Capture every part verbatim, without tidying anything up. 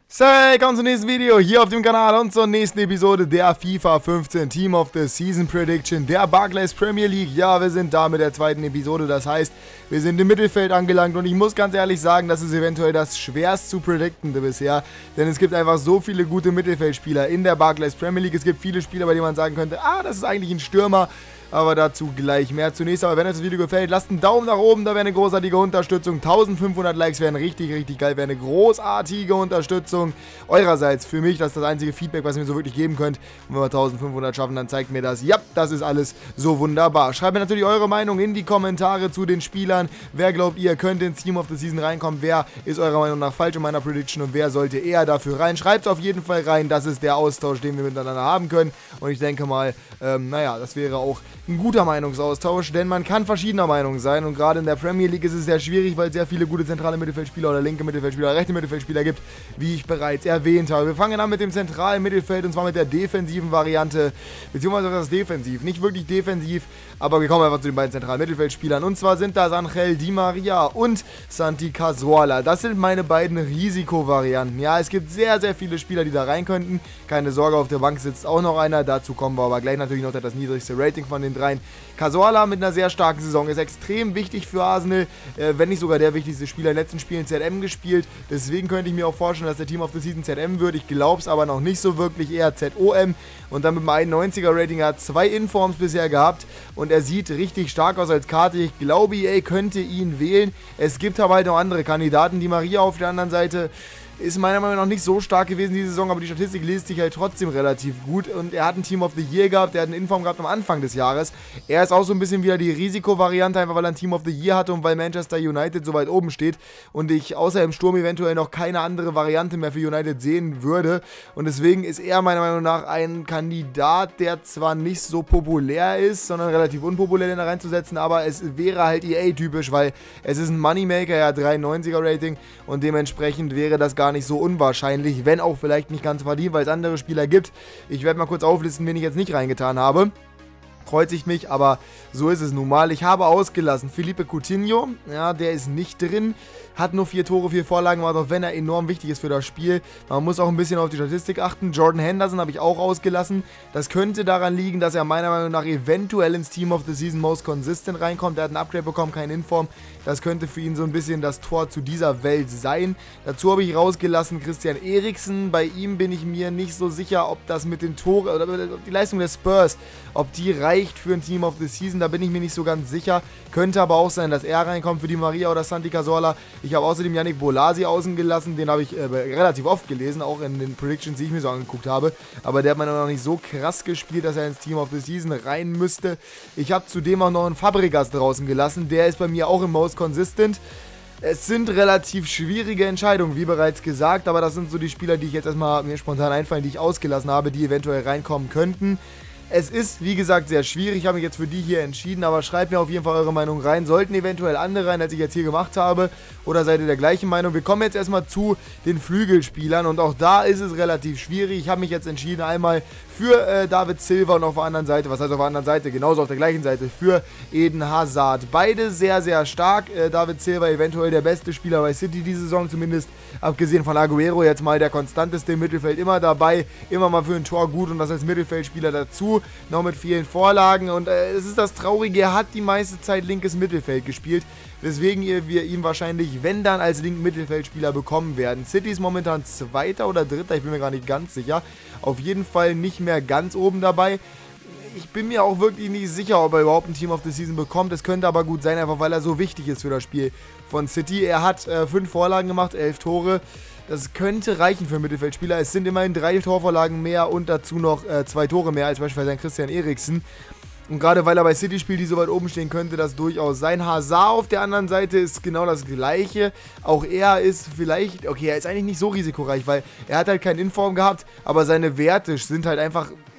So, willkommen zum nächsten Video hier auf dem Kanal und zur nächsten Episode der FIFA fünfzehn Team of the Season Prediction der Barclays Premier League. Ja, wir sind da mit der zweiten Episode, das heißt, wir sind im Mittelfeld angelangt und ich muss ganz ehrlich sagen, das ist eventuell das schwerst zu prediktende bisher, denn es gibt einfach so viele gute Mittelfeldspieler in der Barclays Premier League. Es gibt viele Spieler, bei denen man sagen könnte, ah, das ist eigentlich ein Stürmer. Aber dazu gleich mehr. Zunächst aber, wenn euch das Video gefällt, lasst einen Daumen nach oben, da wäre eine großartige Unterstützung. eintausendfünfhundert Likes wären richtig, richtig geil, wäre eine großartige Unterstützung eurerseits für mich. Das ist das einzige Feedback, was ihr mir so wirklich geben könnt. Und wenn wir eintausendfünfhundert schaffen, dann zeigt mir das, ja, das ist alles so wunderbar. Schreibt mir natürlich eure Meinung in die Kommentare zu den Spielern. Wer glaubt ihr, könnte ins Team of the Season reinkommen? Wer ist eurer Meinung nach falsch in meiner Prediction und wer sollte eher dafür rein? Schreibt es auf jeden Fall rein, das ist der Austausch, den wir miteinander haben können. Und ich denke mal, ähm, naja, das wäre auch ein guter Meinungsaustausch, denn man kann verschiedener Meinung sein und gerade in der Premier League ist es sehr schwierig, weil es sehr viele gute zentrale Mittelfeldspieler oder linke Mittelfeldspieler oder rechte Mittelfeldspieler gibt, wie ich bereits erwähnt habe. Wir fangen an mit dem zentralen Mittelfeld und zwar mit der defensiven Variante, beziehungsweise das defensiv, nicht wirklich defensiv, aber wir kommen einfach zu den beiden zentralen Mittelfeldspielern und zwar sind das Angel Di Maria und Santi Cazorla. Das sind meine beiden Risikovarianten. Ja, es gibt sehr, sehr viele Spieler, die da rein könnten. Keine Sorge, auf der Bank sitzt auch noch einer, dazu kommen wir aber gleich natürlich noch das niedrigste Rating von den dreien. Cazorla mit einer sehr starken Saison ist extrem wichtig für Arsenal, äh, wenn nicht sogar der wichtigste Spieler. In den letzten Spielen Z M gespielt, deswegen könnte ich mir auch vorstellen, dass der Team of the Season Z M wird. Ich glaube es aber noch nicht so wirklich, eher Z O M und dann mit einem einundneunziger Rating. Er hat zwei Informs bisher gehabt und er sieht richtig stark aus als Karte. Ich glaube, E A könnte ihn wählen. Es gibt aber halt noch andere Kandidaten. Di Maria auf der anderen Seite ist meiner Meinung nach nicht so stark gewesen diese Saison, aber die Statistik liest sich halt trotzdem relativ gut und er hat ein Team of the Year gehabt, der hat einen Inform gehabt am Anfang des Jahres. Er ist auch so ein bisschen wieder die Risikovariante, einfach weil er ein Team of the Year hatte und weil Manchester United so weit oben steht und ich außer im Sturm eventuell noch keine andere Variante mehr für United sehen würde und deswegen ist er meiner Meinung nach ein Kandidat, der zwar nicht so populär ist, sondern relativ unpopulär, den da reinzusetzen, aber es wäre halt E A-typisch, weil es ist ein Moneymaker, er hat dreiundneunziger Rating und dementsprechend wäre das gar nicht so unwahrscheinlich, wenn auch vielleicht nicht ganz verdient, weil es andere Spieler gibt. Ich werde mal kurz auflisten, wen ich jetzt nicht reingetan habe. Kreuzigt mich, aber so ist es nun mal. Ich habe ausgelassen Felipe Coutinho, ja, der ist nicht drin, hat nur vier Tore, vier Vorlagen gemacht, auch wenn er enorm wichtig ist für das Spiel. Man muss auch ein bisschen auf die Statistik achten. Jordan Henderson habe ich auch ausgelassen. Das könnte daran liegen, dass er meiner Meinung nach eventuell ins Team of the Season Most Consistent reinkommt. Er hat ein Upgrade bekommen, kein Inform. Das könnte für ihn so ein bisschen das Tor zu dieser Welt sein. Dazu habe ich rausgelassen Christian Eriksen. Bei ihm bin ich mir nicht so sicher, ob das mit den Toren oder die Leistung der Spurs, ob die reicht für ein Team of the Season. Da bin ich mir nicht so ganz sicher. Könnte aber auch sein, dass er reinkommt für Di Maria oder Santi Cazorla. Ich habe außerdem Yannick Bolasie außen gelassen. Den habe ich äh, relativ oft gelesen, auch in den Predictions, die ich mir so angeguckt habe. Aber der hat mir noch nicht so krass gespielt, dass er ins Team of the Season rein müsste. Ich habe zudem auch noch einen Fabregas draußen gelassen. Der ist bei mir auch im Most Consistent. Es sind relativ schwierige Entscheidungen, wie bereits gesagt, aber das sind so die Spieler, die ich jetzt erstmal mir spontan einfallen, die ich ausgelassen habe, die eventuell reinkommen könnten. Es ist, wie gesagt, sehr schwierig. Ich habe mich jetzt für die hier entschieden, aber schreibt mir auf jeden Fall eure Meinung rein. Sollten eventuell andere rein, als ich jetzt hier gemacht habe, oder seid ihr der gleichen Meinung? Wir kommen jetzt erstmal zu den Flügelspielern und auch da ist es relativ schwierig. Ich habe mich jetzt entschieden, einmal für äh, David Silva und auf der anderen Seite, was heißt auf der anderen Seite, genauso auf der gleichen Seite, für Eden Hazard. Beide sehr, sehr stark. Äh, David Silva eventuell der beste Spieler bei City diese Saison, zumindest abgesehen von Aguero, jetzt mal der konstanteste im Mittelfeld, immer dabei, immer mal für ein Tor gut und das als Mittelfeldspieler dazu. Noch mit vielen Vorlagen und äh, es ist das Traurige, er hat die meiste Zeit linkes Mittelfeld gespielt, weswegen wir ihn wahrscheinlich, wenn dann, als linken Mittelfeldspieler bekommen werden. City ist momentan Zweiter oder Dritter, ich bin mir gar nicht ganz sicher, auf jeden Fall nicht mehr ganz oben dabei. Ich bin mir auch wirklich nicht sicher, ob er überhaupt ein Team of the Season bekommt, es könnte aber gut sein, einfach weil er so wichtig ist für das Spiel von City. Er hat äh, fünf Vorlagen gemacht, elf Tore. Das könnte reichen für einen Mittelfeldspieler. Es sind immerhin drei Torvorlagen mehr und dazu noch äh, zwei Tore mehr als beispielsweise ein Christian Eriksen. Und gerade weil er bei City spielt, die so weit oben stehen, könnte das durchaus sein. Hazard auf der anderen Seite ist genau das Gleiche. Auch er ist vielleicht, okay, er ist eigentlich nicht so risikoreich, weil er hat halt keinen Inform gehabt, aber seine Werte sind halt einfach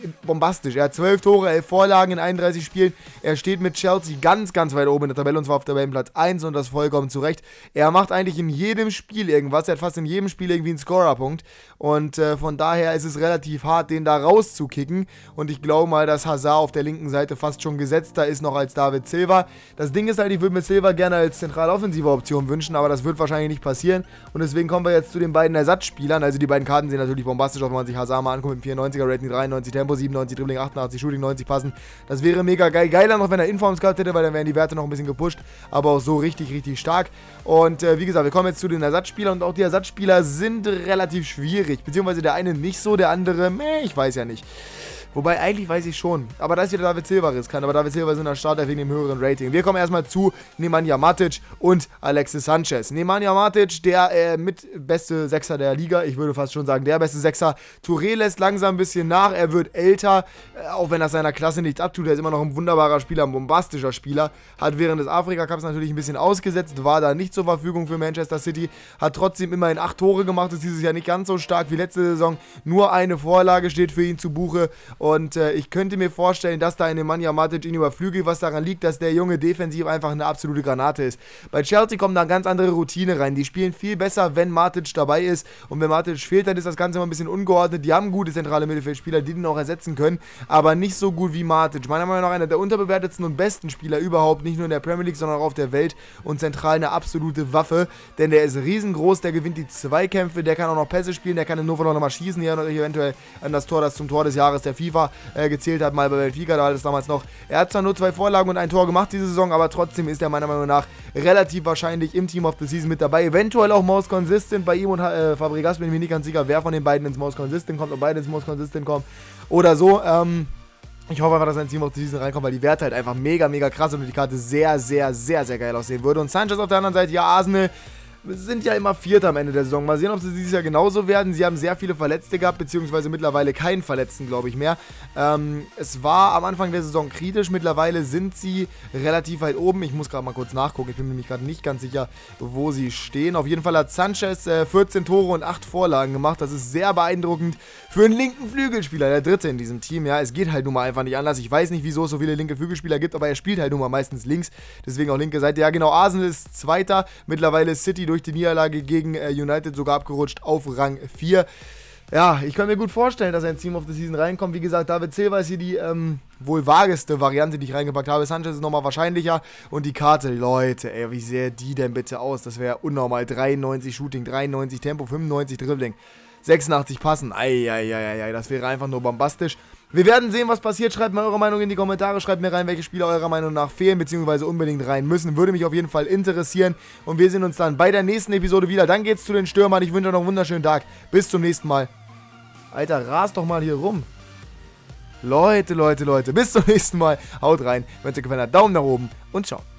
bombastisch. Er hat zwölf Tore, elf Vorlagen in einunddreißig Spielen. Er steht mit Chelsea ganz, ganz weit oben in der Tabelle und zwar auf Tabellenplatz eins und das vollkommen zurecht. Er macht eigentlich in jedem Spiel irgendwas. Er hat fast in jedem Spiel irgendwie einen Scorerpunkt und äh, von daher ist es relativ hart, den da rauszukicken und ich glaube mal, dass Hazard auf der linken Seite fast schon gesetzter ist noch als David Silva. Das Ding ist halt, ich würde mir Silva gerne als zentrale offensive Option wünschen, aber das wird wahrscheinlich nicht passieren und deswegen kommen wir jetzt zu den beiden Ersatzspielern. Also die beiden Karten sehen natürlich bombastisch aus, wenn man sich Hazard mal anguckt mit vierundneunziger Rating, dreiundneunzig Tempo, siebenundneunzig Dribbling, achtundachtzig Shooting, neunzig Passen. Das wäre mega geil. Geiler noch, wenn er Informs gehabt hätte, weil dann wären die Werte noch ein bisschen gepusht, aber auch so richtig, richtig stark. Und äh, wie gesagt, wir kommen jetzt zu den Ersatzspielern und auch die Ersatzspieler sind relativ schwierig, beziehungsweise der eine nicht so, der andere, meh, ich weiß ja nicht. Wobei, eigentlich weiß ich schon. Aber da ist wieder David Silva riskant. Aber David Silva ist in der Starter wegen dem höheren Rating. Wir kommen erstmal zu Nemanja Matic und Alexis Sanchez. Nemanja Matic, der äh, mit beste Sechser der Liga. Ich würde fast schon sagen, der beste Sechser. Touré lässt langsam ein bisschen nach. Er wird älter. Äh, auch wenn das seiner Klasse nichts abtut. Er ist immer noch ein wunderbarer Spieler, ein bombastischer Spieler. Hat während des Afrika-Cups natürlich ein bisschen ausgesetzt. War da nicht zur Verfügung für Manchester City. Hat trotzdem immerhin acht Tore gemacht. Ist dieses Jahr nicht ganz so stark wie letzte Saison. Nur eine Vorlage steht für ihn zu Buche. Und äh, ich könnte mir vorstellen, dass da in Nemanja Matic ihn überflügelt, was daran liegt, dass der Junge defensiv einfach eine absolute Granate ist. Bei Chelsea kommt da eine ganz andere Routine rein. Die spielen viel besser, wenn Matic dabei ist. Und wenn Matic fehlt, dann ist das Ganze immer ein bisschen ungeordnet. Die haben gute zentrale Mittelfeldspieler, die den auch ersetzen können, aber nicht so gut wie Matic. Meiner Meinung nach einer der unterbewertetsten und besten Spieler überhaupt, nicht nur in der Premier League, sondern auch auf der Welt und zentral eine absolute Waffe, denn der ist riesengroß, der gewinnt die Zweikämpfe, der kann auch noch Pässe spielen, der kann in Nova noch mal schießen. Ihr erinnert euch eventuell an das Tor, das zum Tor des Jahres der FIFA äh, gezählt hat, mal bei Benfica, da war das damals noch. Er hat zwar nur zwei Vorlagen und ein Tor gemacht diese Saison, aber trotzdem ist er meiner Meinung nach relativ wahrscheinlich im Team of the Season mit dabei. Eventuell auch Most Consistent bei ihm und äh, Fabregas, bin ich mir nicht ganz sicher, wer von den beiden ins Most Consistent kommt, ob beide ins Most Consistent kommen oder so. Ähm, ich hoffe einfach, dass ein Team of the Season reinkommt, weil die Werte halt einfach mega, mega krass und die Karte sehr, sehr, sehr, sehr geil aussehen würde. Und Sanchez auf der anderen Seite, ja, Arsenal sind ja immer Vierter am Ende der Saison. Mal sehen, ob sie dieses Jahr genauso werden. Sie haben sehr viele Verletzte gehabt, beziehungsweise mittlerweile keinen Verletzten, glaube ich, mehr. Ähm, es war am Anfang der Saison kritisch. Mittlerweile sind sie relativ weit oben. Ich muss gerade mal kurz nachgucken. Ich bin mir nämlich gerade nicht ganz sicher, wo sie stehen. Auf jeden Fall hat Sanchez äh, vierzehn Tore und acht Vorlagen gemacht. Das ist sehr beeindruckend für einen linken Flügelspieler, der dritte in diesem Team. Ja, es geht halt nun mal einfach nicht anders. Ich weiß nicht, wieso es so viele linke Flügelspieler gibt, aber er spielt halt nun mal meistens links. Deswegen auch linke Seite. Ja, genau, Arsenal ist Zweiter. Mittlerweile ist City durch die Niederlage gegen äh, United sogar abgerutscht auf Rang vier. Ja, ich kann mir gut vorstellen, dass ein Team of the Season reinkommt. Wie gesagt, David Silva ist hier die ähm, wohl vageste Variante, die ich reingepackt habe. Sanchez ist nochmal wahrscheinlicher. Und die Karte, Leute, ey, wie sähe die denn bitte aus? Das wäre unnormal. dreiundneunzig Shooting, dreiundneunzig Tempo, fünfundneunzig Dribbling, sechsundachtzig Passen. Eieieiei, das wäre einfach nur bombastisch. Wir werden sehen, was passiert. Schreibt mal eure Meinung in die Kommentare. Schreibt mir rein, welche Spieler eurer Meinung nach fehlen, beziehungsweise unbedingt rein müssen. Würde mich auf jeden Fall interessieren. Und wir sehen uns dann bei der nächsten Episode wieder. Dann geht's zu den Stürmern. Ich wünsche euch noch einen wunderschönen Tag. Bis zum nächsten Mal. Alter, rast doch mal hier rum. Leute, Leute, Leute. Bis zum nächsten Mal. Haut rein. Wenn es euch gefallen hat, Daumen nach oben und ciao.